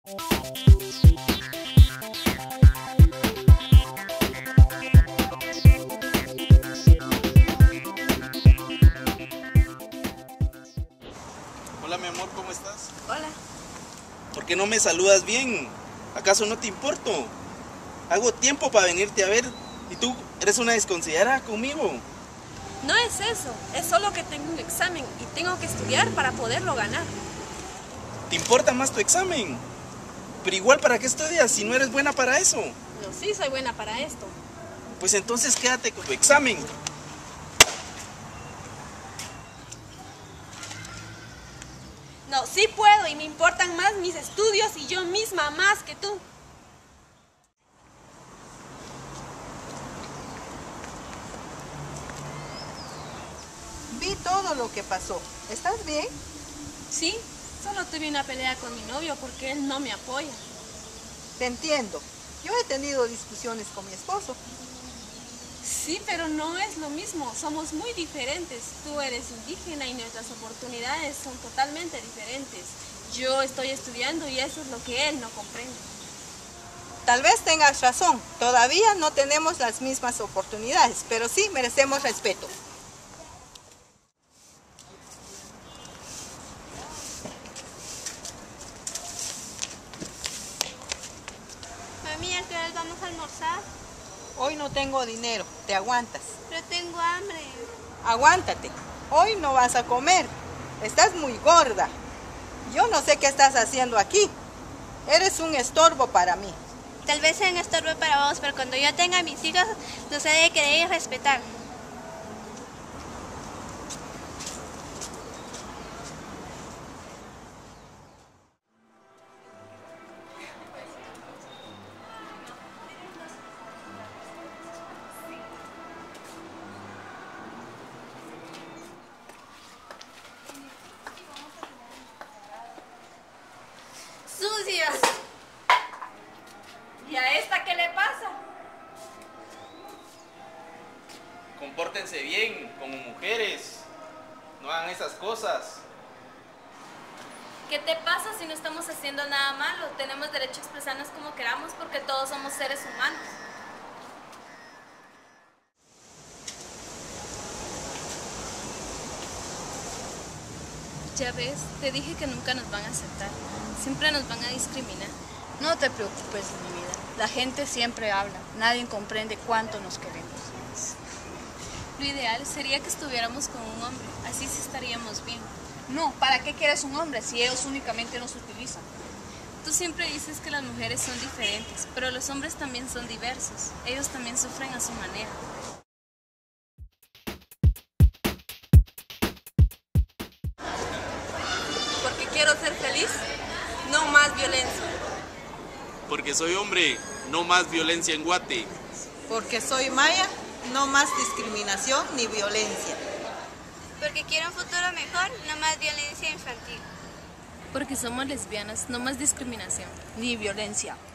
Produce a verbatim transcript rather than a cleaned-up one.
Hola mi amor, ¿cómo estás? Hola. ¿Por qué no me saludas bien? ¿Acaso no te importo? Hago tiempo para venirte a ver y tú eres una desconsiderada conmigo. No es eso, es solo que tengo un examen y tengo que estudiar para poderlo ganar. ¿Te importa más tu examen? Pero igual, ¿para qué estudias si no eres buena para eso? No, sí soy buena para esto. Pues entonces quédate con tu examen. No, sí puedo y me importan más mis estudios y yo misma más que tú. Vi todo lo que pasó. ¿Estás bien? Sí, solo tuve una pelea con mi novio porque él no me apoya. Te entiendo. Yo he tenido discusiones con mi esposo. Sí, pero no es lo mismo, somos muy diferentes. Tú eres indígena y nuestras oportunidades son totalmente diferentes. Yo estoy estudiando y eso es lo que él no comprende. Tal vez tengas razón. Todavía no tenemos las mismas oportunidades, pero sí merecemos respeto. Mami, ¿a qué hora vamos a almorzar? Hoy no tengo dinero. Te aguantas. Pero tengo hambre. Aguántate. Hoy no vas a comer. Estás muy gorda. Yo no sé qué estás haciendo aquí. Eres un estorbo para mí. Tal vez sea un estorbo para vos, pero cuando yo tenga mis hijos, los he de querer y respetar. ¡Sucias! ¿Y a esta qué le pasa? Compórtense bien, como mujeres. No hagan esas cosas. ¿Qué te pasa si no estamos haciendo nada malo? Tenemos derecho a expresarnos como queramos porque todos somos seres humanos. Ya ves, te dije que nunca nos van a aceptar. Siempre nos van a discriminar. No te preocupes, mi vida. La gente siempre habla. Nadie comprende cuánto nos queremos. Lo ideal sería que estuviéramos con un hombre. Así sí estaríamos bien. No, ¿para qué quieres un hombre si ellos únicamente nos utilizan? Tú siempre dices que las mujeres son diferentes, pero los hombres también son diversos. Ellos también sufren a su manera. Porque quiero ser feliz, no más violencia. Porque soy hombre, no más violencia en Guate. Porque soy maya, no más discriminación ni violencia. Porque quiero un futuro mejor, no más violencia infantil. Porque somos lesbianas, no más discriminación. Ni violencia.